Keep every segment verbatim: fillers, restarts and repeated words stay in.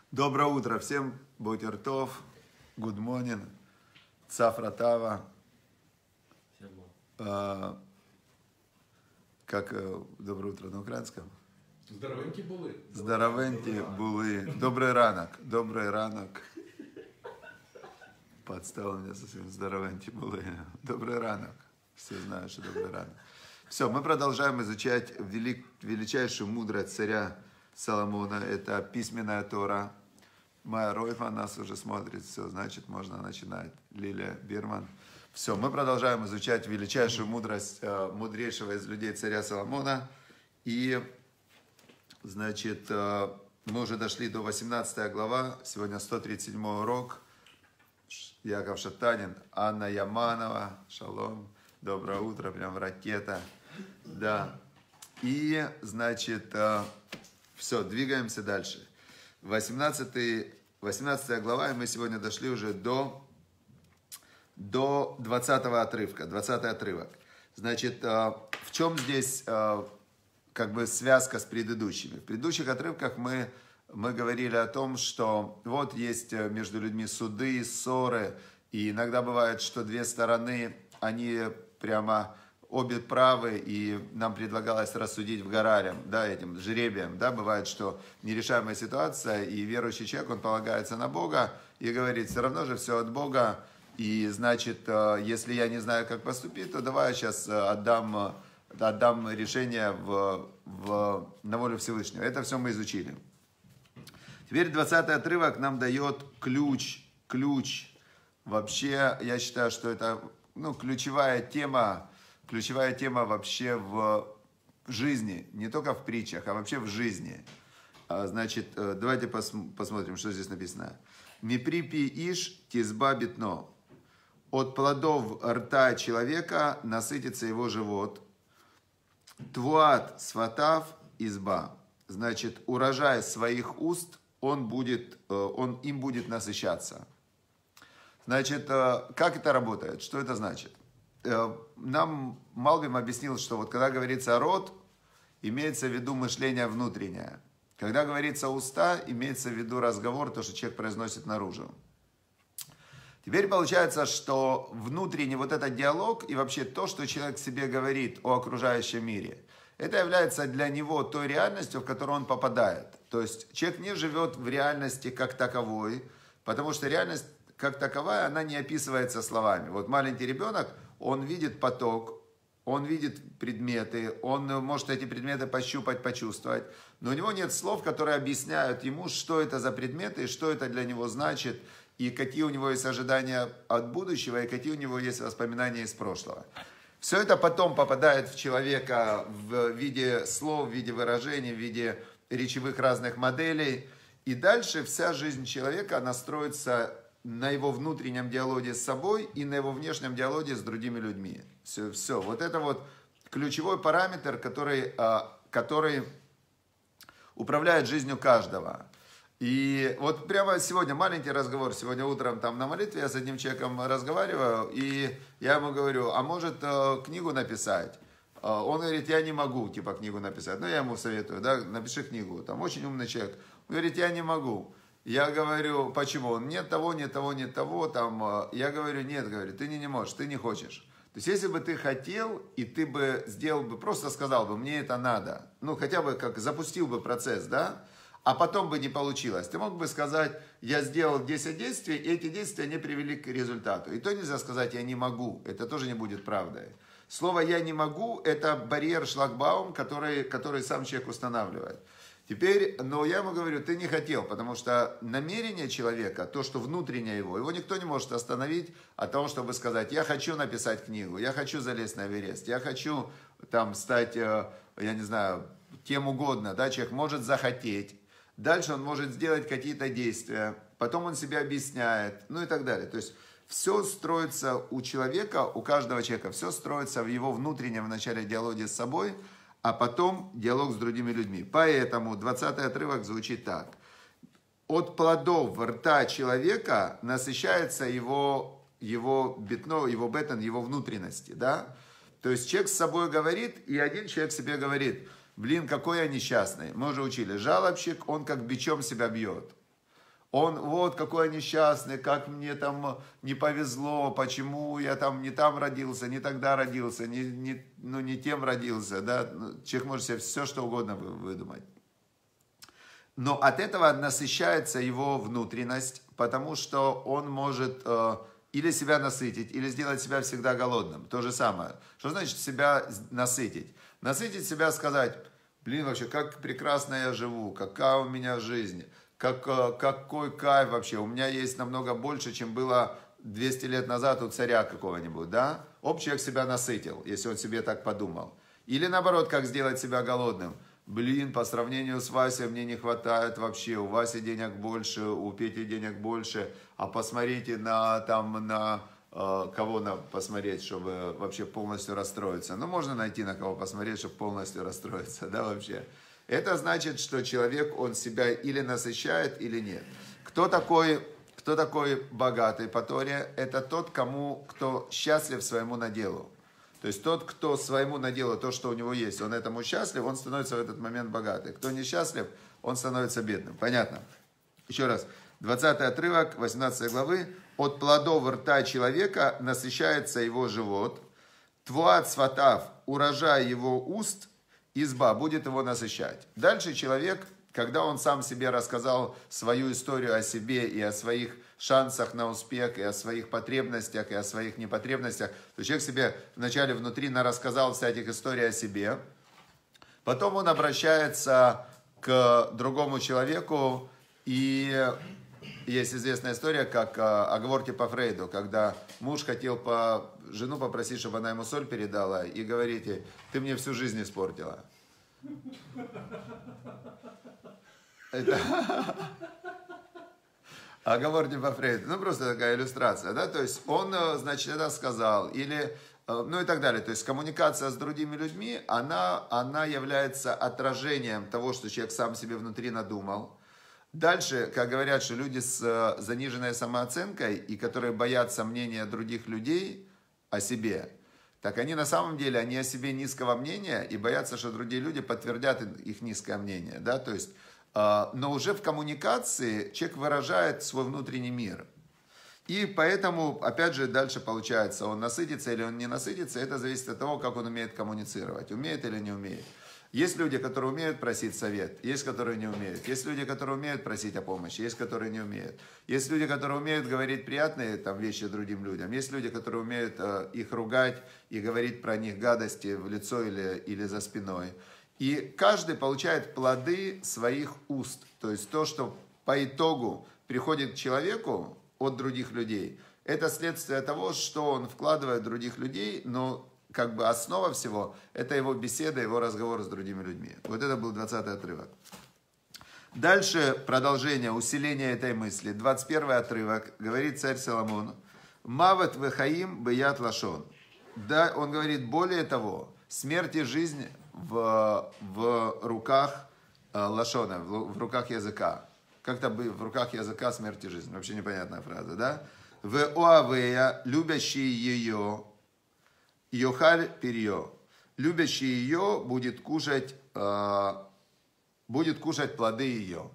Доброе утро всем, Бутертов, Good morning, Цафратава. А, как доброе утро на украинском? Здоровенькі були. Здоровенькі були. Добрый ранок, добрый ранок. Подстала меня совсем. Здоровенькі були. Добрый ранок. Все знают, что добрый ранок. Все, мы продолжаем изучать велик, величайшую мудрость царя Соломона. Это письменная Тора. Майя Ройфа нас уже смотрит. Все, значит, можно начинать. Лилия Бирман. Все, мы продолжаем изучать величайшую мудрость э, мудрейшего из людей царя Соломона. И, значит, э, мы уже дошли до восемнадцатой глава. Сегодня сто тридцать седьмой урок. Яков Шатанин, Анна Яманова. Шалом. Доброе утро. Прям ракета. Да. И, значит, э, все, двигаемся дальше. восемнадцатая глава, и мы сегодня дошли уже до, до двадцатого отрывка, двадцатый отрывок. Значит, в чем здесь как бы связка с предыдущими? В предыдущих отрывках мы, мы говорили о том, что вот есть между людьми суды, ссоры, и иногда бывает, что две стороны, они прямо... обе правы, и нам предлагалось рассудить в Гарарем, да, этим жребием, да, бывает, что нерешаемая ситуация, и верующий человек, он полагается на Бога, и говорит, все равно же все от Бога, и значит, если я не знаю, как поступить, то давай я сейчас отдам, отдам решение в, в, на волю Всевышнего. Это все мы изучили. Теперь двадцатый отрывок нам дает ключ, ключ, вообще, я считаю, что это, ну, ключевая тема, Ключевая тема вообще в жизни, не только в притчах, а вообще в жизни. Значит, давайте посмотрим, что здесь написано. «Миприпи иш тизба битно». От плодов рта человека насытится его живот. «Твуат сватав изба». Значит, урожай своих уст, он, будет, он им будет насыщаться. Значит, как это работает? Что это значит? Нам Малбим объяснил, что вот когда говорится рот, имеется в виду мышление внутреннее. Когда говорится уста, имеется в виду разговор, то, что человек произносит наружу. Теперь получается, что внутренний вот этот диалог и вообще то, что человек себе говорит о окружающем мире, это является для него той реальностью, в которую он попадает. То есть человек не живет в реальности как таковой, потому что реальность как таковая, она не описывается словами. Вот маленький ребенок, он видит поток, он видит предметы, он может эти предметы пощупать, почувствовать, но у него нет слов, которые объясняют ему, что это за предметы, и что это для него значит, и какие у него есть ожидания от будущего, и какие у него есть воспоминания из прошлого. Все это потом попадает в человека в виде слов, в виде выражений, в виде речевых разных моделей, и дальше вся жизнь человека, она строится на его внутреннем диалоге с собой и на его внешнем диалоге с другими людьми. Все, все. Вот это вот ключевой параметр, который, который управляет жизнью каждого. И вот прямо сегодня маленький разговор, сегодня утром там на молитве я с одним человеком разговариваю, и я ему говорю, а может книгу написать? Он говорит, я не могу, типа, книгу написать. Ну, я ему советую, да, напиши книгу. Там очень умный человек. Он говорит, я не могу. Я говорю, почему? Он, нет того, нет того, нет того. Там, я говорю, нет, говорю, ты не, не можешь, ты не хочешь. То есть, если бы ты хотел, и ты бы сделал бы, просто сказал бы, мне это надо. Ну, хотя бы как запустил бы процесс, да? А потом бы не получилось. Ты мог бы сказать, я сделал десять действий, и эти действия не привели к результату. И то нельзя сказать, я не могу. Это тоже не будет правдой. Слово «я не могу» – это барьер, шлагбаум, который, который сам человек устанавливает. Теперь, но я ему говорю, ты не хотел, потому что намерение человека, то, что внутреннее его, его никто не может остановить от того, чтобы сказать, я хочу написать книгу, я хочу залезть на Эверест, я хочу там стать, я не знаю, кем угодно, да, человек может захотеть, дальше он может сделать какие-то действия, потом он себе объясняет, ну и так далее. То есть все строится у человека, у каждого человека, все строится в его внутреннем вначале диалоге с собой, а потом диалог с другими людьми. Поэтому двадцатый отрывок звучит так. От плодов рта человека насыщается его, его бетно, его бетон, его внутренности. Да? То есть человек с собой говорит, и один человек себе говорит, блин, какой я несчастный. Мы уже учили, жалобщик, он как бичом себя бьет. Он, вот, какой я несчастный, как мне там не повезло, почему я там не там родился, не тогда родился, не, не, ну, не тем родился, да, человек может себе все, что угодно выдумать. Но от этого насыщается его внутренность, потому что он может э, или себя насытить, или сделать себя всегда голодным. То же самое. Что значит себя насытить? Насытить себя, сказать, блин, вообще, как прекрасно я живу, какая у меня жизнь, как, какой кайф вообще, у меня есть намного больше, чем было двести лет назад у царя какого-нибудь, да? Общий человек себя насытил, если он себе так подумал. Или наоборот, как сделать себя голодным. Блин, по сравнению с Васей мне не хватает вообще, у Васи денег больше, у Пети денег больше, а посмотрите на, там, на э, кого на посмотреть, чтобы вообще полностью расстроиться. Ну, можно найти на кого посмотреть, чтобы полностью расстроиться, да, вообще. Это значит, что человек, он себя или насыщает, или нет. Кто такой, кто такой богатый по Торе? Это тот, кому, кто счастлив своему наделу. То есть тот, кто своему наделу то, что у него есть, он этому счастлив, он становится в этот момент богатый. Кто несчастлив, он становится бедным. Понятно? Еще раз. двадцатый отрывок, восемнадцатой главы. От плодов рта человека насыщается его живот. Твуат сватав, урожай его уст, изба будет его насыщать. Дальше человек, когда он сам себе рассказал свою историю о себе и о своих шансах на успех, и о своих потребностях, и о своих непотребностях, то человек себе вначале внутри рассказал всяких историй о себе. Потом он обращается к другому человеку, и есть известная история, как оговорки по Фрейду, когда муж хотел по жену попросить, чтобы она ему соль передала, и говорите, ты мне всю жизнь испортила. Это... Оговорки по Фрейду. Ну, просто такая иллюстрация, да, то есть он, значит, это сказал, или, ну и так далее. То есть коммуникация с другими людьми, она, она является отражением того, что человек сам себе внутри надумал. Дальше, как говорят, что люди с заниженной самооценкой и которые боятся мнения других людей о себе, так они на самом деле, они о себе низкого мнения и боятся, что другие люди подтвердят их низкое мнение, да, то есть, но уже в коммуникации человек выражает свой внутренний мир. И поэтому, опять же, дальше получается, он насытится или он не насытится, это зависит от того, как он умеет коммуницировать, умеет или не умеет. Есть люди, которые умеют просить совет, есть, которые не умеют. Есть люди, которые умеют просить о помощи, есть, которые не умеют. Есть люди, которые умеют говорить приятные там, вещи другим людям. Есть люди, которые умеют э, их ругать и говорить про них гадости в лицо или, или за спиной. И каждый получает плоды своих уст. То есть то, что по итогу приходит к человеку от других людей, это следствие того, что он вкладывает в других людей, но как бы основа всего – это его беседа, его разговор с другими людьми. Вот это был двадцатый отрывок. Дальше продолжение, усиление этой мысли. двадцать первый отрывок, говорит царь Соломон. «Мавет вехаим беят лашон». Да, он говорит, более того, смерть и жизнь в, в руках э, лашона, в, в руках языка. Как-то в руках языка смерть и жизнь. Вообще непонятная фраза, да? «В оавея, любящий ее, йохаль перье». Любящий ее будет кушать, э, будет кушать плоды ее.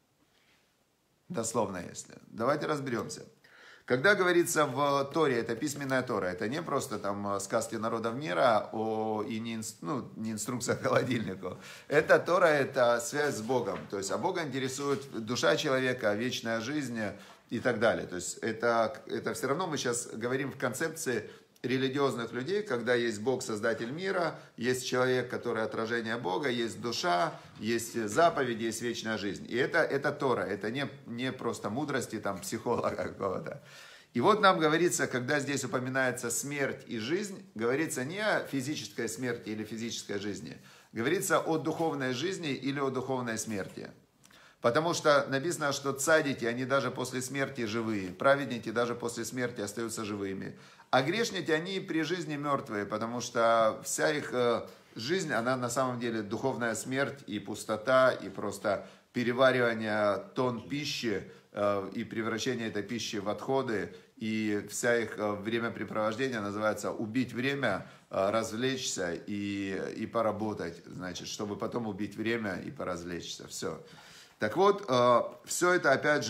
Дословно, если. Давайте разберемся. Когда говорится в Торе, это письменная Тора, это не просто там сказки народов мира о, и не, ну, не инструкция к холодильнику. Это Тора, это связь с Богом. То есть, а Бога интересует душа человека, вечная жизнь и так далее. То есть, это, это все равно мы сейчас говорим в концепции религиозных людей, когда есть Бог, создатель мира, есть человек, который отражение Бога, есть душа, есть заповеди, есть вечная жизнь. И это, это Тора, это не, не просто мудрости там, психолога какого-то. И вот нам говорится, когда здесь упоминается смерть и жизнь, говорится не о физической смерти или физической жизни, говорится о духовной жизни или о духовной смерти. Потому что написано, что цадики, они даже после смерти живые, праведники даже после смерти остаются живыми. А грешники, они при жизни мертвые, потому что вся их жизнь, она на самом деле духовная смерть и пустота, и просто переваривание тонн пищи и превращение этой пищи в отходы. И вся их времяпрепровождение называется «убить время», «развлечься» и, и «поработать», значит, чтобы потом убить время и поразвлечься. Все. Так вот, все это, опять же,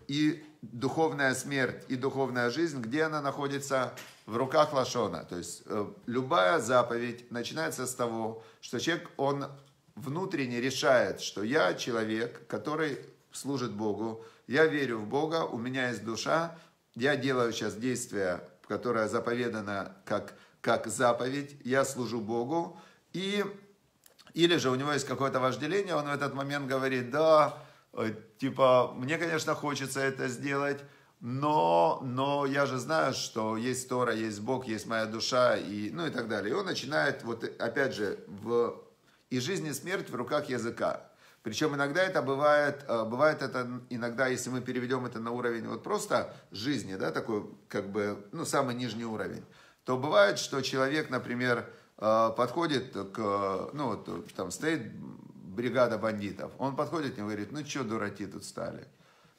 и духовная смерть, и духовная жизнь, где она находится? В руках лашона. То есть любая заповедь начинается с того, что человек, он внутренне решает, что я человек, который служит Богу, я верю в Бога, у меня есть душа, я делаю сейчас действие, которое заповедано как, как заповедь, я служу Богу, и, или же у него есть какое-то вожделение, он в этот момент говорит, да, типа, мне, конечно, хочется это сделать, но, но я же знаю, что есть Тора, есть Бог, есть моя душа, и, ну и так далее. И он начинает, вот опять же, в, и жизнь, и смерть в руках языка. Причем иногда это бывает, бывает это иногда, если мы переведем это на уровень вот просто жизни, да, такой, как бы, ну, самый нижний уровень, то бывает, что человек, например, подходит к, ну, вот там стоит бригада бандитов, он подходит к нему и говорит, ну, что дураки тут стали?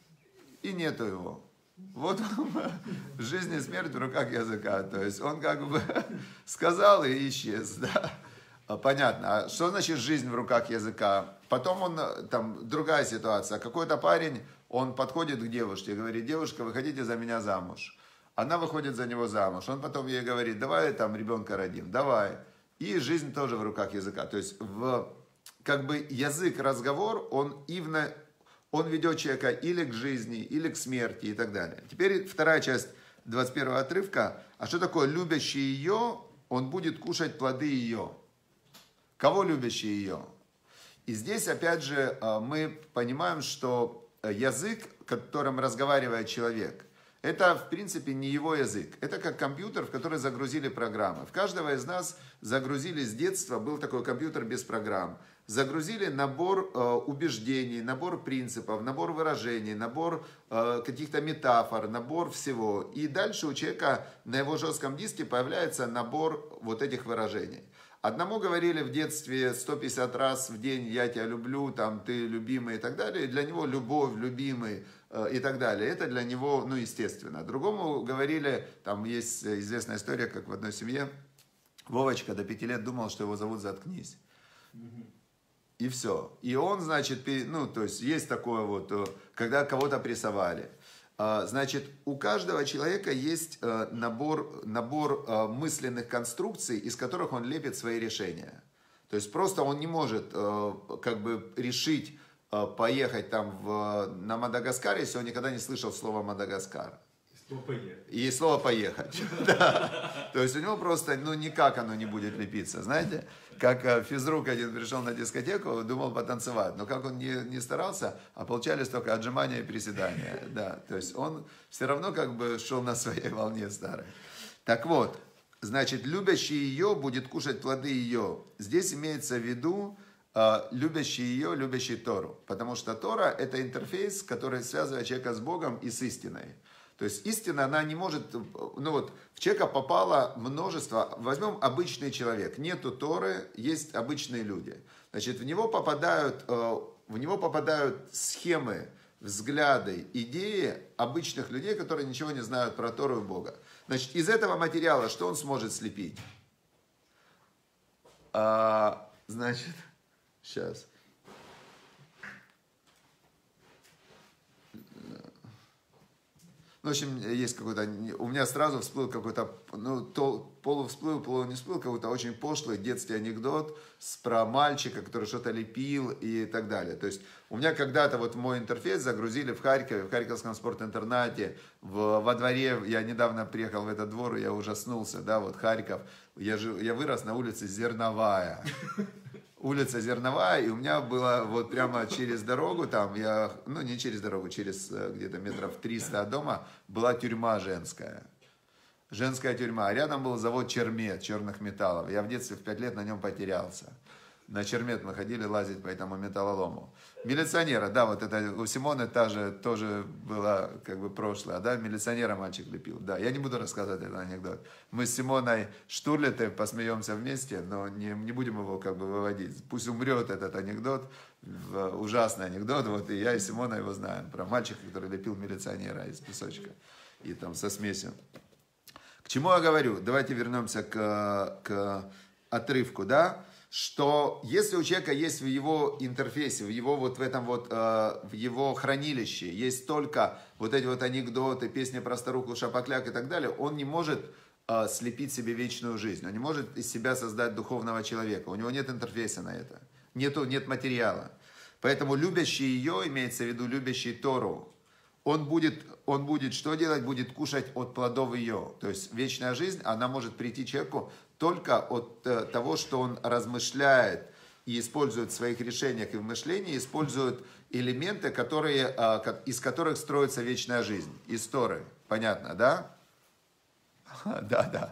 И нету его. Вот в жизни и смерть в руках языка. То есть он как бы сказал и исчез. Да? Понятно. А что значит жизнь в руках языка? Потом он, там, другая ситуация. Какой-то парень, он подходит к девушке и говорит, девушка, вы хотите за меня замуж? Она выходит за него замуж. Он потом ей говорит, давай там ребенка родим, давай. И жизнь тоже в руках языка. То есть в, как бы язык, разговор, он ивно... Он ведет человека или к жизни, или к смерти и так далее. Теперь вторая часть двадцать первого отрывка. А что такое любящий ее? Он будет кушать плоды ее. Кого любящий ее? И здесь опять же мы понимаем, что язык, которым разговаривает человек, это в принципе не его язык. Это как компьютер, в который загрузили программы. В каждого из нас загрузили с детства, был такой компьютер без программ. Загрузили набор э, убеждений, набор принципов, набор выражений, набор э, каких-то метафор, набор всего. И дальше у человека на его жестком диске появляется набор вот этих выражений. Одному говорили в детстве сто пятьдесят раз в день «я тебя люблю», там «ты любимый» и так далее. И для него любовь, любимый э, и так далее. Это для него, ну, естественно. Другому говорили, там есть известная история, как в одной семье Вовочка до пяти лет думал, что его зовут «Заткнись». И все. И он, значит, ну, то есть, есть такое вот, когда кого-то прессовали. Значит, у каждого человека есть набор, набор мысленных конструкций, из которых он лепит свои решения. То есть, просто он не может, как бы, решить поехать там в, на Мадагаскар, если он никогда не слышал слова «Мадагаскар». И слово «поехать». Да. То есть у него просто, ну, никак оно не будет лепиться. Знаете, как физрук один пришел на дискотеку, думал потанцевать. Но как он не, не старался, а получались только отжимания и приседания. Да. То есть он все равно как бы шел на своей волне старой. Так вот, значит, любящий ее будет кушать плоды ее. Здесь имеется в виду любящий ее, любящий Тору. Потому что Тора – это интерфейс, который связывает человека с Богом и с истиной. То есть истина, она не может, ну вот, в человека попало множество, возьмем обычный человек, нету Торы, есть обычные люди. Значит, в него попадают, в него попадают схемы, взгляды, идеи обычных людей, которые ничего не знают про Тору и Бога. Значит, из этого материала что он сможет слепить? А, значит, сейчас... В общем, есть какой-то, у меня сразу всплыл какой-то, ну, то, полувсплыл, полу не всплыл, какой-то очень пошлый детский анекдот с, про мальчика, который что-то лепил и так далее. То есть, у меня когда-то вот мой интерфейс загрузили в Харькове, в Харьковском спортинтернате, в, во дворе, я недавно приехал в этот двор, и я ужаснулся, да, вот Харьков, я, жил, я вырос на улице Зерновая. Улица Зерновая, и у меня было вот прямо через дорогу, там, я, ну не через дорогу, через где-то метров триста от дома, была тюрьма женская. Женская тюрьма. А рядом был завод Чермет, черных металлов. Я в детстве в пять лет на нем потерялся. На Чермет мы ходили лазить по этому металлолому. Милиционера, да, вот это у Симоны та же, тоже было как бы прошлое, да, милиционера мальчик лепил. Да, я не буду рассказывать этот анекдот. Мы с Симоной Штурлитой посмеемся вместе, но не, не будем его как бы выводить. Пусть умрет этот анекдот, ужасный анекдот, вот, и я и Симона его знаем, про мальчика, который лепил милиционера из песочка и там со смесью. К чему я говорю? Давайте вернемся к, к отрывку, да. что если у человека есть в его интерфейсе, в его вот в этом вот, э, в его хранилище, есть только вот эти вот анекдоты, песни про старуху, шапокляк и так далее, он не может э, слепить себе вечную жизнь, он не может из себя создать духовного человека, у него нет интерфейса на это, нету, нет материала. Поэтому любящий ее, имеется в виду любящий Тору, он будет, он будет что делать? Будет кушать от плодов ее. То есть вечная жизнь, она может прийти человеку только от э, того, что он размышляет и использует в своих решениях и в мышлении, использует элементы, которые, э, из которых строится вечная жизнь. Из Торы. Понятно, да? Да, да.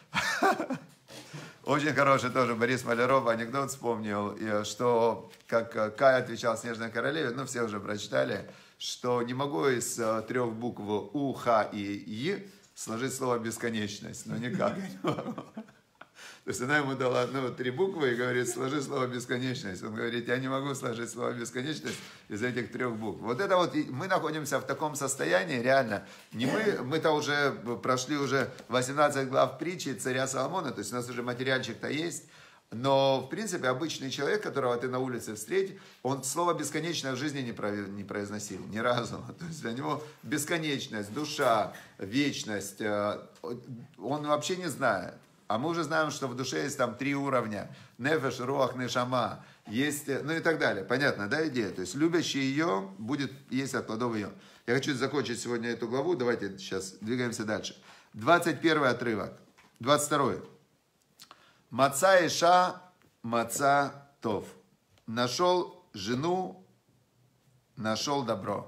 Очень хороший тоже Борис Маляров анекдот вспомнил, что как Кай отвечал Снежной королеве, ну все уже прочитали, что не могу из трех букв У, Х и И сложить слово бесконечность, но никак не могу. То есть она ему дала ну, три буквы и говорит, сложи слово бесконечность. Он говорит, я не могу сложить слово бесконечность из этих трех букв. Вот это вот, мы находимся в таком состоянии, реально. Не мы, мы-то уже прошли уже восемнадцать глав притчи царя Соломона, то есть у нас уже материальчик-то есть. Но, в принципе, обычный человек, которого ты на улице встретишь, он слово «бесконечное» в жизни не произносил, ни разу. То есть для него бесконечность, душа, вечность, он вообще не знает. А мы уже знаем, что в душе есть там три уровня. Нефеш, руах, нешама. Есть, ну и так далее. Понятно, да, идея? То есть любящий ее будет есть от плодов ее. Я хочу закончить сегодня эту главу. Давайте сейчас двигаемся дальше. двадцать первый отрывок. двадцать второй. Маца иша, маца тов. Нашел жену, нашел добро.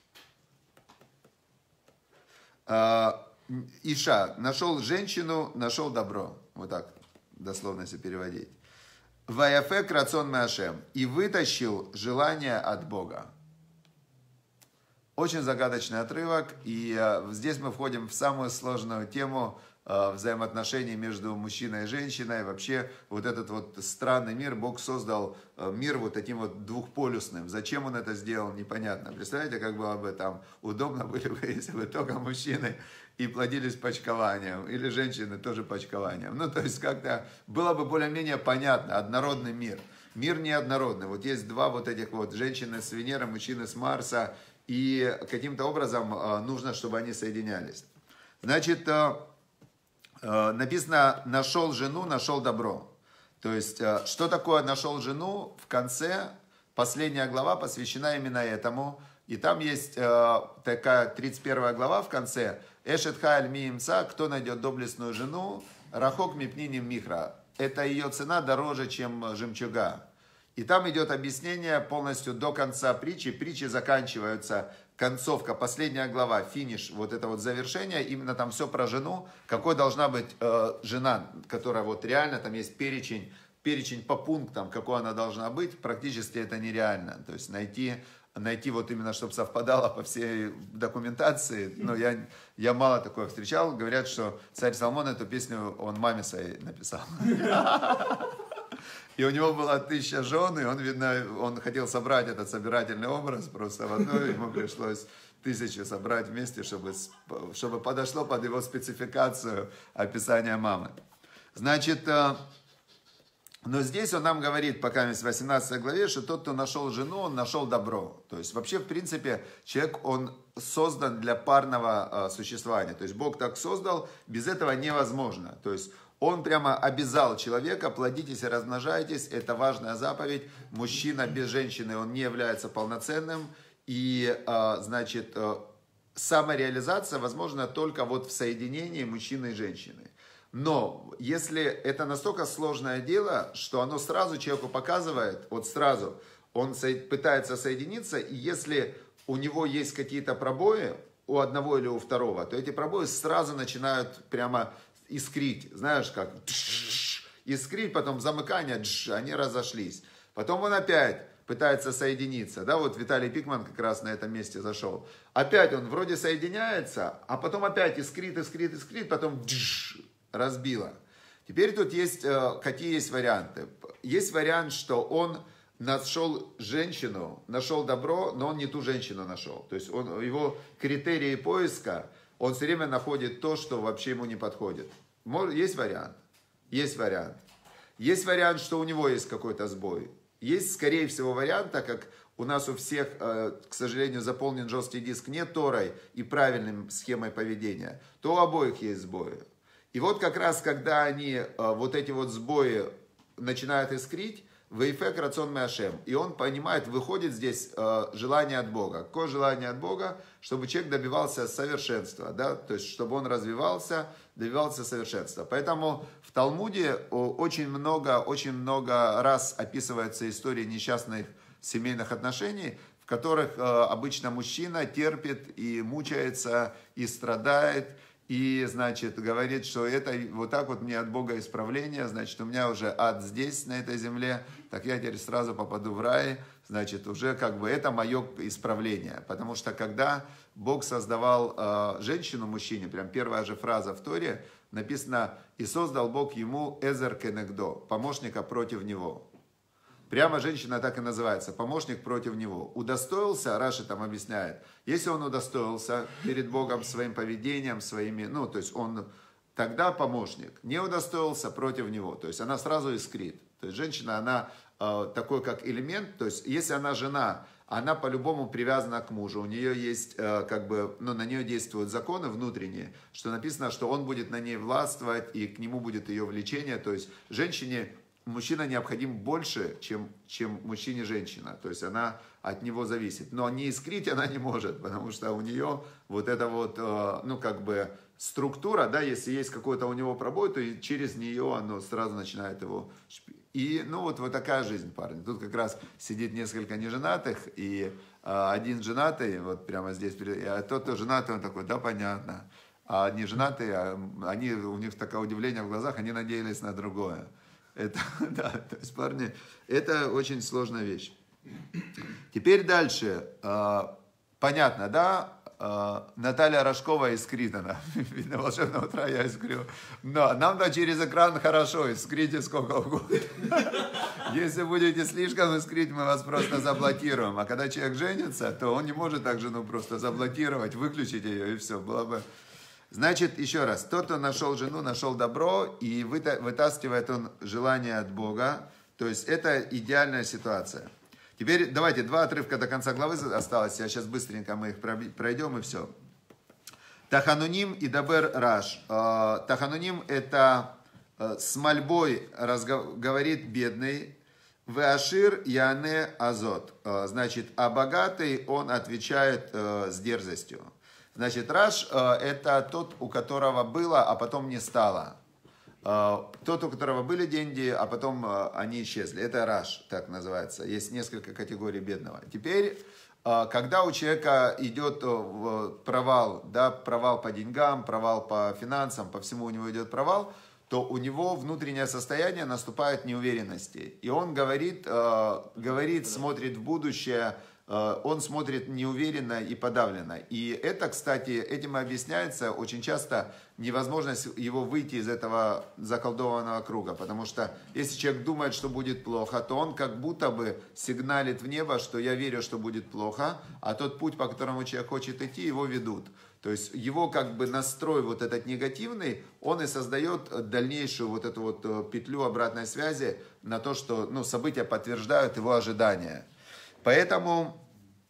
Иша, нашел женщину, нашел добро. Вот так, дословно если переводить. Ваяфек рацион мэашем. И вытащил желание от Бога. Очень загадочный отрывок. И э, здесь мы входим в самую сложную тему э, взаимоотношений между мужчиной и женщиной. Вообще вот этот вот странный мир. Бог создал э, мир вот таким вот двухполюсным. Зачем он это сделал, непонятно. Представляете, как было бы там удобно были бы, если бы только мужчины и плодились почкованием, или женщины тоже почкованием. Ну, то есть, как-то было бы более-менее понятно, однородный мир. Мир неоднородный. Вот есть два вот этих вот, женщины с Венеры, мужчины с Марса, и каким-то образом э, нужно, чтобы они соединялись. Значит, э, э, написано «нашел жену, нашел добро». То есть, э, что такое «нашел жену»? В конце, последняя глава посвящена именно этому. И там есть э, такая тридцать первая глава в конце. Эшет хайль миимца, кто найдет доблестную жену, рахок мипниним михра. Это ее цена дороже, чем жемчуга. И там идет объяснение полностью до конца притчи. Притчи заканчиваются, концовка, последняя глава, финиш, вот это вот завершение. Именно там все про жену, какой должна быть э, жена, которая вот реально, там есть перечень, перечень по пунктам, какой она должна быть. Практически это нереально. То есть найти... найти вот именно, чтобы совпадало по всей документации, но я, я мало такое встречал. Говорят, что царь Соломон эту песню он маме своей написал. И у него было тысяча жен, и он, видно, он хотел собрать этот собирательный образ просто в одной, ему пришлось тысячу собрать вместе, чтобы, чтобы подошло под его спецификацию описания мамы. Значит, но здесь он нам говорит, пока в восемнадцатой главе, что тот, кто нашел жену, он нашел добро. То есть вообще, в принципе, человек, он создан для парного э, существования. То есть Бог так создал, без этого невозможно. То есть он прямо обязал человека, плодитесь и размножайтесь, это важная заповедь. Мужчина без женщины, он не является полноценным. И, э, значит, э, самореализация возможна только вот в соединении мужчины и женщины. Но если это настолько сложное дело, что оно сразу человеку показывает, вот сразу, он пытается соединиться, и если у него есть какие-то пробои, у одного или у второго, то эти пробои сразу начинают прямо искрить, знаешь как, искрить, потом замыкание, они разошлись. Потом он опять пытается соединиться, да, вот Виталий Пикман как раз на этом месте зашел. Опять он вроде соединяется, а потом опять искрит, искрит, искрит, потом разбило. Теперь тут есть, какие есть варианты. Есть вариант, что он нашел женщину, нашел добро, но он не ту женщину нашел. То есть он, его критерии поиска, он все время находит то, что вообще ему не подходит. Есть вариант? Есть вариант. Есть вариант, что у него есть какой-то сбой. Есть, скорее всего, вариант, так как у нас у всех, к сожалению, заполнен жесткий диск не Торой и правильной схемой поведения, то у обоих есть сбои. И вот как раз, когда они вот эти вот сбои начинают искрить, «Вейфек рацион меашем», и он понимает, выходит здесь желание от Бога. Какое желание от Бога? Чтобы человек добивался совершенства, да? То есть, чтобы он развивался, добивался совершенства. Поэтому в Талмуде очень много, очень много раз описывается история несчастных семейных отношений, в которых обычно мужчина терпит и мучается, и страдает, и, значит, говорит, что это вот так вот мне от Бога исправление, значит, у меня уже ад здесь, на этой земле, так я теперь сразу попаду в рай, значит, уже как бы это мое исправление. Потому что когда Бог создавал э, женщину мужчине, прям первая же фраза в Торе, написано, и создал Бог ему эзер кенегдо, помощника против него. Прямо женщина так и называется, помощник против него. Удостоился, Раши там объясняет, если он удостоился перед Богом своим поведением, своими, ну, то есть он тогда помощник, не удостоился против него, то есть она сразу искрит. То есть женщина, она э, такой как элемент, то есть если она жена, она по-любому привязана к мужу, у нее есть, э, как бы, ну, на нее действуют законы внутренние, что написано, что он будет на ней властвовать, и к нему будет ее влечение, то есть женщине, мужчина необходим больше, чем, чем мужчине женщина. То есть она от него зависит. Но не искрить она не может, потому что у нее вот эта вот, ну как бы структура, да, если есть какой-то у него пробой, то и через нее оно сразу начинает его... И, ну вот, вот такая жизнь, парни. Тут как раз сидит несколько неженатых, и а, один женатый, вот прямо здесь, а тот, кто женатый, он такой, да, понятно. А не женатые, они, у них такое удивление в глазах, они надеялись на другое. Это, да, то есть, парни, это очень сложная вещь. Теперь дальше. Понятно, да? Наталья Рожкова искрит она. Видно, волшебного утра я искрю. Но нам-то через экран хорошо, искрите сколько угодно. Если будете слишком искрить, мы вас просто заблокируем. А когда человек женится, то он не может так жену просто заблокировать, выключить ее, и все, было бы... Значит, еще раз, тот, кто нашел жену, нашел добро, и вытаскивает он желание от Бога. То есть, это идеальная ситуация. Теперь, давайте, два отрывка до конца главы осталось. Я сейчас быстренько мы их пройдем, и все. Тахануним и Дабер Раш. Тахануним – это с мольбой говорит бедный. Веашир Яне Азот. Значит, а богатый он отвечает с дерзостью. Значит, Раш – это тот, у которого было, а потом не стало. Тот, у которого были деньги, а потом они исчезли. Это Раш, так называется. Есть несколько категорий бедного. Теперь, когда у человека идет провал, да, провал по деньгам, провал по финансам, по всему у него идет провал, то у него внутреннее состояние наступает неуверенности. И он говорит, говорит, смотрит в будущее, он смотрит неуверенно и подавленно. И это, кстати, этим и объясняется очень часто невозможность его выйти из этого заколдованного круга. Потому что если человек думает, что будет плохо, то он как будто бы сигналит в небо, что я верю, что будет плохо, а тот путь, по которому человек хочет идти, его ведут. То есть его как бы настрой вот этот негативный, он и создает дальнейшую вот эту вот петлю обратной связи на то, что, ну, события подтверждают его ожидания. Поэтому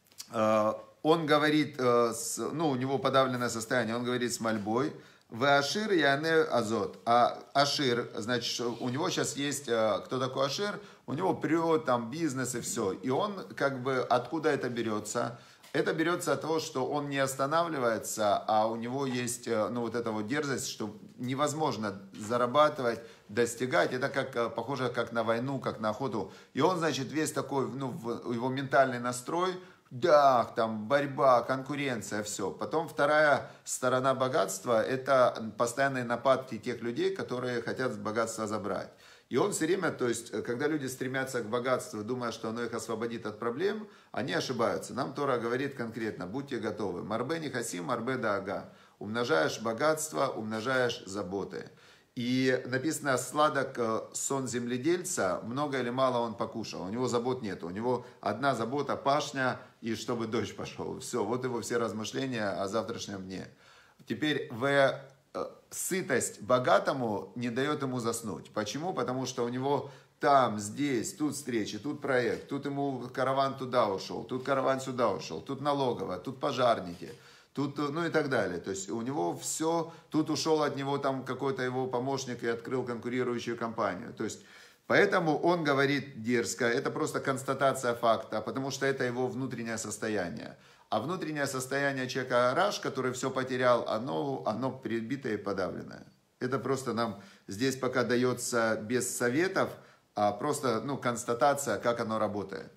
э, он говорит, э, с, ну, у него подавленное состояние, он говорит с мольбой. Веашир яне азот. А Ашир, значит, у него сейчас есть, э, кто такой Ашир? У него прет, там, бизнес и все. И он, как бы, откуда это берется? Это берется от того, что он не останавливается, а у него есть, ну, вот эта вот дерзость, что невозможно зарабатывать, достигать. Это как, похоже как на войну, как на охоту. И он, значит, весь такой, ну, его ментальный настрой, да, там борьба, конкуренция, все. Потом вторая сторона богатства – это постоянные нападки тех людей, которые хотят богатство забрать. И он все время, то есть, когда люди стремятся к богатству, думая, что оно их освободит от проблем, они ошибаются. Нам Тора говорит конкретно, будьте готовы. Марбе не хасим, марбе даага. Умножаешь богатство, умножаешь заботы. И написано, сладок сон земледельца, много или мало он покушал. У него забот нет. У него одна забота, пашня, и чтобы дождь пошел. Все, вот его все размышления о завтрашнем дне. Теперь в сытость богатому не дает ему заснуть. Почему? Потому что у него там, здесь, тут встречи, тут проект, тут ему караван туда ушел, тут караван сюда ушел, тут налоговая, тут пожарники, тут, ну и так далее. То есть у него все, тут ушел от него там какой-то его помощник и открыл конкурирующую компанию. То есть поэтому он говорит дерзко, это просто констатация факта, потому что это его внутреннее состояние. А внутреннее состояние человека Раш, который все потерял, оно, оно прибитое и подавленное. Это просто нам здесь пока дается без советов, а просто ну, констатация, как оно работает.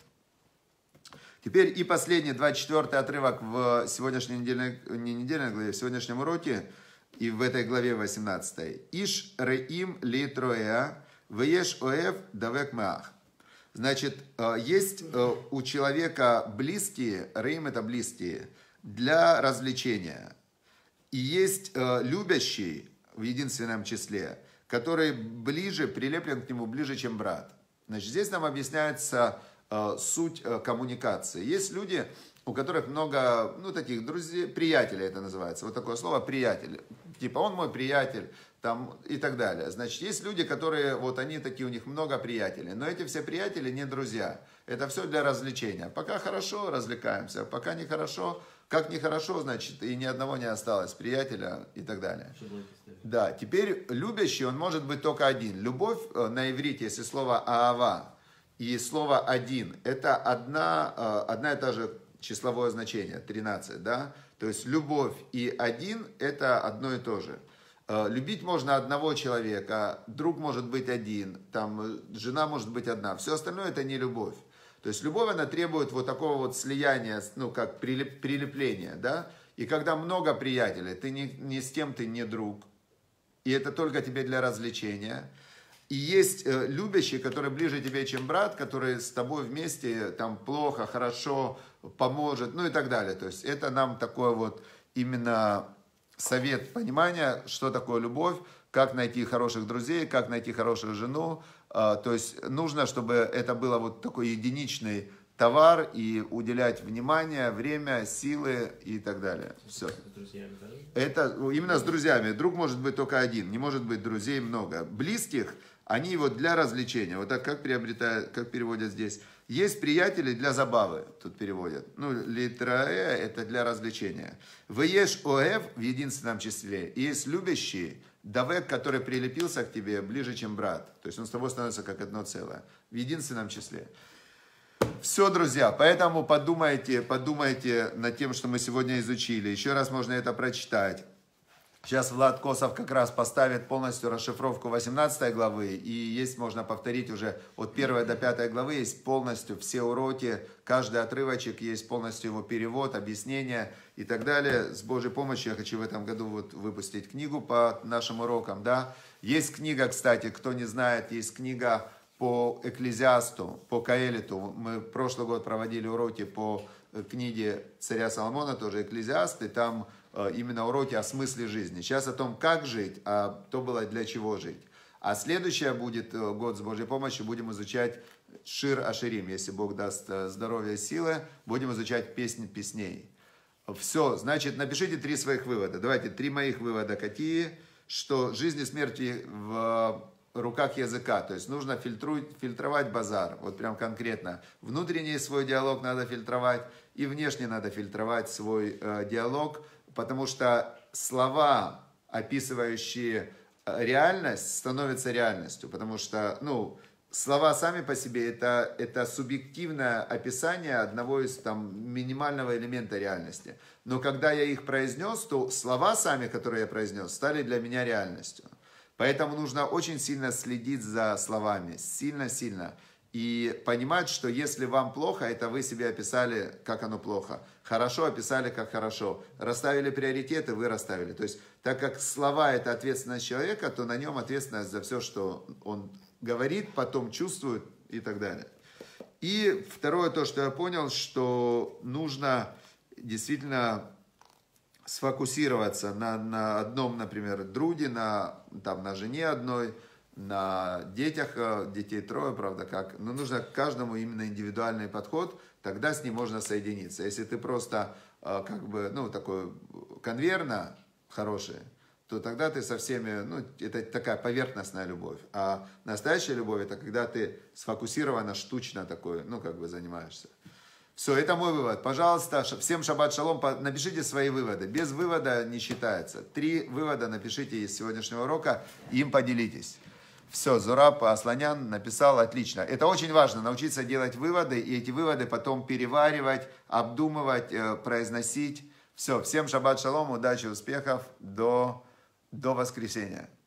Теперь и последний, двадцать четвёртый отрывок в сегодняшней недельной, не недельной главе, в сегодняшнем уроке, и в этой главе восемнадцатой. Иш реим ли троя, вееш оэв давек маах. Значит, есть у человека близкие, рейм это близкие, для развлечения. И есть любящий в единственном числе, который ближе, прилеплен к нему ближе, чем брат. Значит, здесь нам объясняется суть коммуникации. Есть люди, у которых много, ну, таких друзей, приятелей это называется. Вот такое слово приятель. Типа он мой приятель. Там, и так далее. Значит, есть люди, которые, вот они такие, у них много приятелей, но эти все приятели не друзья. Это все для развлечения. Пока хорошо, развлекаемся, пока нехорошо, как нехорошо, значит, и ни одного не осталось, приятеля и так далее. Да, теперь любящий, он может быть только один. Любовь на иврите, если слово аава и слово один, это одна, одна и та же числовое значение, тринадцать, да? То есть любовь и один, это одно и то же. Любить можно одного человека, друг может быть один, там, жена может быть одна. Все остальное это не любовь. То есть любовь, она требует вот такого вот слияния, ну, как прилеп, прилепления, да. И когда много приятелей, ты ни, ни с кем ты не друг, и это только тебе для развлечения. И есть э, любящий, который ближе тебе, чем брат, который с тобой вместе, там, плохо, хорошо, поможет, ну и так далее. То есть это нам такое вот именно... совет понимания, что такое любовь, как найти хороших друзей, как найти хорошую жену. То есть нужно, чтобы это было вот такой единичный товар и уделять внимание, время, силы и так далее. Все. Это именно с друзьями. Друг может быть только один, не может быть друзей много. Близких, они вот для развлечения. Вот так как приобретают, как переводят здесь. Есть приятели для забавы, тут переводят. Ну, литраэ – это для развлечения. Вееш оэв в единственном числе. И есть любящий, давек, который прилепился к тебе ближе, чем брат. То есть он с тобой становится как одно целое. В единственном числе. Все, друзья, поэтому подумайте, подумайте над тем, что мы сегодня изучили. Еще раз можно это прочитать. Сейчас Влад Косов как раз поставит полностью расшифровку восемнадцатой главы. И есть, можно повторить уже от первой до пятой главы, есть полностью все уроки, каждый отрывочек, есть полностью его перевод, объяснение и так далее. С Божьей помощью я хочу в этом году вот выпустить книгу по нашим урокам. Да? Есть книга, кстати, кто не знает, есть книга по Экклезиасту, по Каэлиту. Мы прошлый год проводили уроки по книге царя Соломона, тоже Экклезиаст, и там именно уроки о смысле жизни. Сейчас о том, как жить, а то было для чего жить. А следующее будет год с Божьей помощью, будем изучать Шир Аширим, если Бог даст здоровье и силы, будем изучать песни песней. Все, значит, напишите три своих вывода. Давайте, три моих вывода какие, что жизнь и смерть в руках языка, то есть нужно фильтровать базар, вот прям конкретно. Внутренний свой диалог надо фильтровать, и внешне надо фильтровать свой э, диалог, потому что слова, описывающие реальность, становятся реальностью, потому что, ну, слова сами по себе это, это субъективное описание одного из там минимального элемента реальности. Но когда я их произнес, то слова сами, которые я произнес, стали для меня реальностью. Поэтому нужно очень сильно следить за словами, сильно-сильно. И понимать, что если вам плохо, это вы себе описали, как оно плохо. Хорошо описали, как хорошо. Расставили приоритеты, вы расставили. То есть, так как слова – это ответственность человека, то на нем ответственность за все, что он говорит, потом чувствует и так далее. И второе, то, что я понял, что нужно действительно сфокусироваться на, на одном, например, друге, на, там, на жене одной, на детях, детей трое, правда, как. Но нужно к каждому именно индивидуальный подход, тогда с ним можно соединиться. Если ты просто, как бы, ну, такой конверна хороший, то тогда ты со всеми, ну, это такая поверхностная любовь. А настоящая любовь, это когда ты сфокусированно, штучно такой, ну, как бы занимаешься. Все, это мой вывод. Пожалуйста, всем шаббат шалом, напишите свои выводы. Без вывода не считается. Три вывода напишите из сегодняшнего урока, им поделитесь. Все, Зураб Асланян написал, отлично. Это очень важно, научиться делать выводы, и эти выводы потом переваривать, обдумывать, произносить. Все, всем шаббат шалом, удачи, успехов, до, до воскресенья.